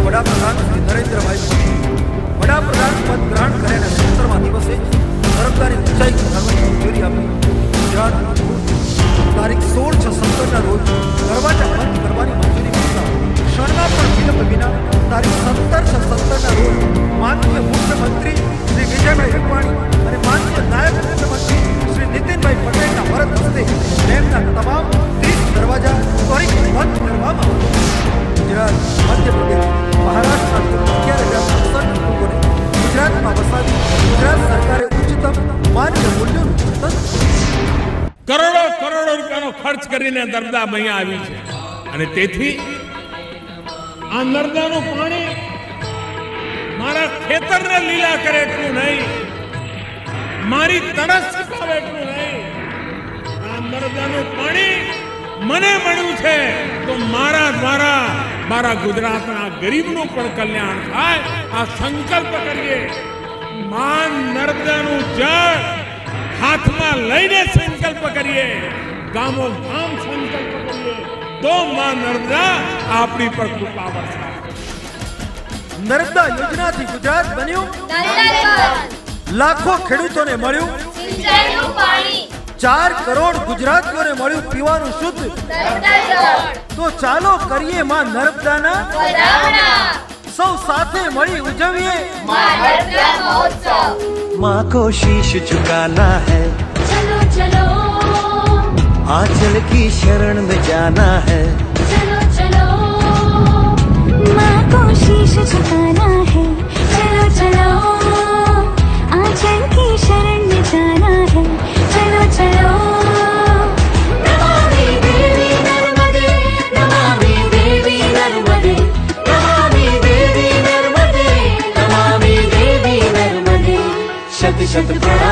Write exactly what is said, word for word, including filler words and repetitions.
વડાપ્રધાન શ્રી નરેન્દ્રભાઈ મોદી વડાપ્રધાન પદ ગ્રહણ કરીને સત્તરમા દિવસે નર્મદાની ઊંચાઈ વધારવાની મંજૂરી આપી. ગુજરાત તારીખ સોળ છ સત્તરના રોજ દરવાજા બંધ કરવાની મંજૂરી મળતા ક્ષણમાં પણ વિલંબ વિના તારીખ સત્તર છ સત્તરના રોજ માનનીય મુખ્યમંત્રી શ્રી વિજયભાઈ રૂપાણી અને માનનીય નાયબ મુખ્યમંત્રી શ્રી નીતિનભાઈ પટેલના વરદ હસ્તે ડેમના તમામ ત્રીસ દરવાજા ત્વરિત બંધ કરવામાં આવશે. ગુજરાત, મધ્યપ્રદેશ, મહારાષ્ટ્ર અગિયાર હજાર સડસઠ લોકોને ગુજરાતમાં વસાવી ગુજરાત સરકારે ઉચ્ચતમ માન્ય મૂલ્યોનું ચિંતન કરોડો કરોડો રૂપિયાનો ખર્ચ કરીને નર્મદા અહીંયા આવી છે અને તેથી આ નર્મદાનું પાણી મારા ખેતરને લીલા કરે એટલું નહીં, મારી તરસ છપાવે એટલું નહીં, આ નર્મદાનું પાણી મને મળ્યું છે તો મારા દ્વારા મારા ગુજરાતના ગરીબનું પણ કલ્યાણ થાય. આ સંકલ્પ કરીએ. માં નર્મદાનું જળ હાથમાં લઈને સંકલ્પ કરીએ, ગામો ગામ સંકલ્પ કરીએ તો માં નર્મદા આપણી પર કૃપા વરસાવે. નર્મદા યોજનાથી ગુજરાત બન્યું લાખો ખેડૂતોને મળ્યું સિંચાઈનું પાણી, ચાર કરોડ ગુજરાતીઓને મળ્યું પીવાનું શુદ્ધ નર્મદા જળ. તો ચાલો કરીએ માં નર્મદાના વધામણા, સૌ સાથે મળી ઉજવીએ માં નર્મદા મહોત્સવ. माँ को शीश झुकाना है, चलो चलो आंचल की शरण में जाना है, चलो चलो माँ को शीश झुकाना है, चलो चलो आंचल की शरण में जाना है, चलो चलो नमामि देवी नर्मदे, नमामि देवी नर्मदे, नमामि देवी नर्मदे, नमामि देवी नर्मदे. शत शत प्रणाम.